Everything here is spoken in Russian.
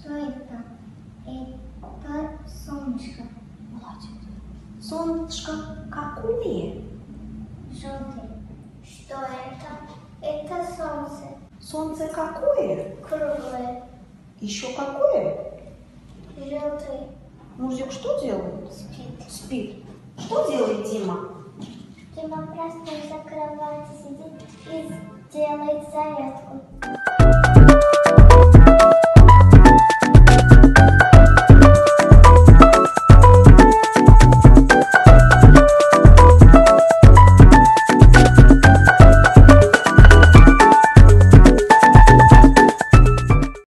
Что это? Это солнышко. Молодец. Солнышко какое? Желтый. Что это? Это солнце. Солнце какое? Круглое. Еще какое? Желтый. Мужик что делает? Спит. Спит. Что делает Дима? Дима просто за кровать сидит и делает зарядку.